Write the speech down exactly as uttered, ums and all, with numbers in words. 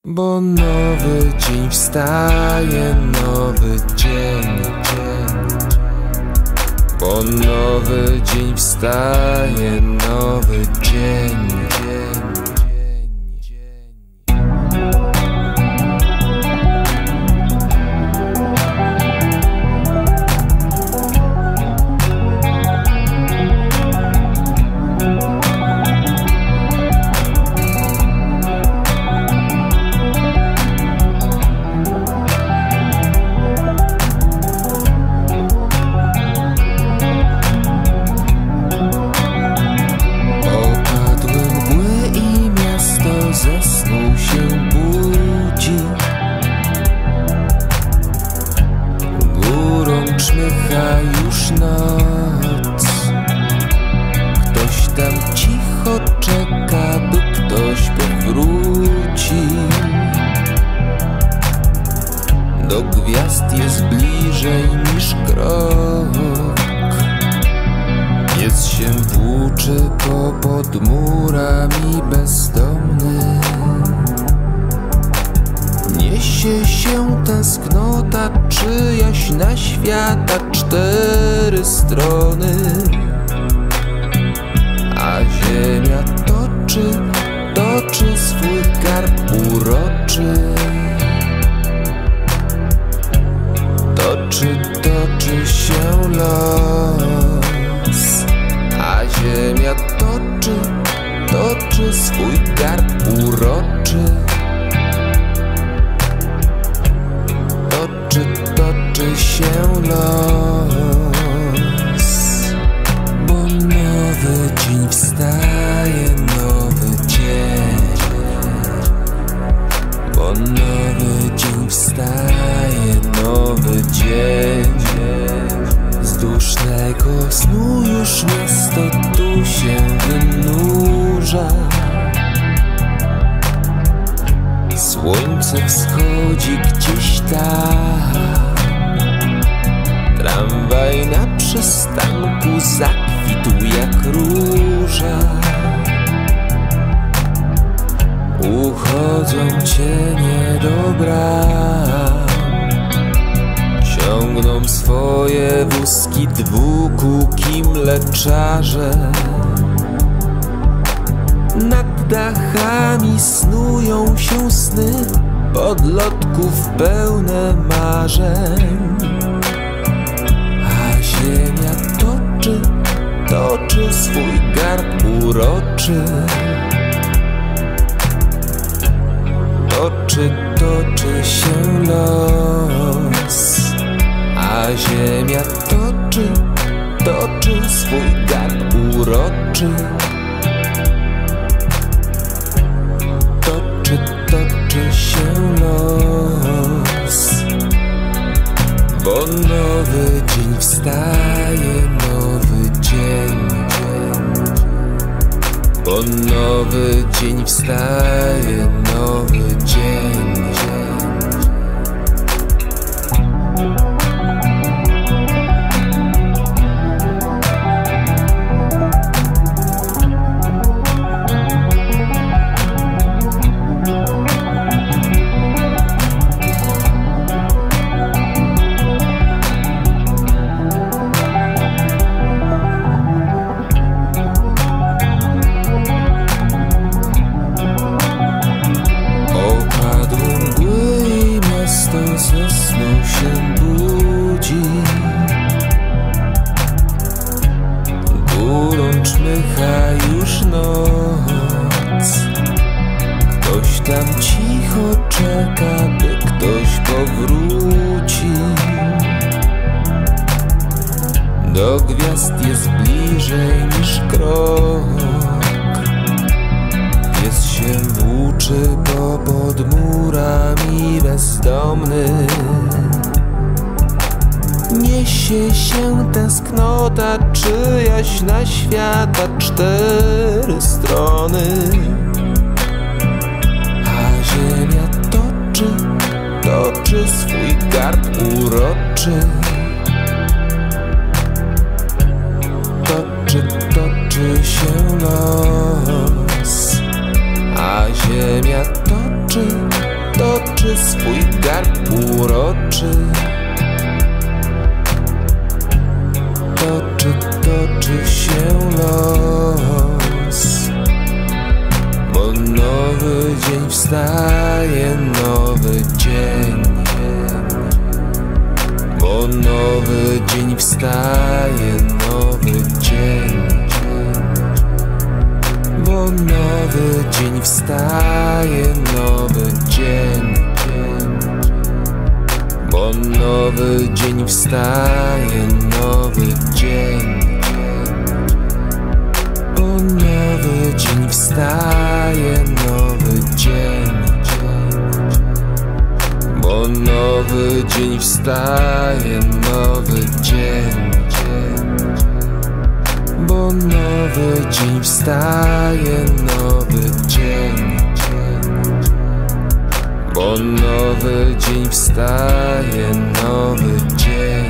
Bo nowy dzień wstaje, nowy dzień, dzień. Bo nowy dzień wstaje, nowy dzień, dzień. Zasnął się, budzi, górą czmycha już noc. Ktoś tam cicho czeka, by ktoś powróci. Do gwiazd jest bliżej niż krok. Pies się włóczy po pod murami bezdomny. Niesie się tęsknota czyjaś na świata cztery strony. A ziemia toczy, toczy swój karp uroczy. Toczy, toczy się los. A ziemia toczy, toczy swój garb uroczy. Toczy, toczy się los. Bo nowy dzień wstaje, nowy dzień. Bo nowy dzień wstaje, nowy dzień. Z dusznego snu już miasto tu się wynurza. Słońce wschodzi gdzieś tam. Tramwaj na przystanku zakwitł jak róża. Uchodzą cienie do bram. Ciągną swoje wózki dwukółki mleczarze. Nad dachami snują się sny podlotków pełne marzeń. A ziemia toczy, toczy swój garb uroczy. Toczy, toczy się los. A ziemia toczy, toczy swój garb uroczy. Toczy, toczy się los. Bo nowy dzień wstaje, nowy dzień. Bo nowy dzień wstaje, nowy dzień. Zasnął się, budzi, górą czmycha już noc. Ktoś tam cicho czeka, by ktoś powróci. Do gwiazd jest bliżej niż krok. Pies się włóczy po pod murami bezdomny. Niesie się tęsknota czyjaś na świata cztery strony. A ziemia toczy, toczy swój garb uroczy. Toczy, toczy się los. A ziemia toczy, toczy swój garb uroczy. Toczy, toczy się los, bo nowy dzień wstaje, nowy dzień, bo nowy dzień wstaje, nowy dzień, bo nowy dzień wstaje, nowy dzień, bo nowy dzień wstaje, nowy dzień, bo nowy dzień wstaje, nowy dzień, bo nowy dzień wstaje, nowy dzień, bo nowy dzień wstaje, nowy dzień, bo nowy dzień wstaje, nowy dzień.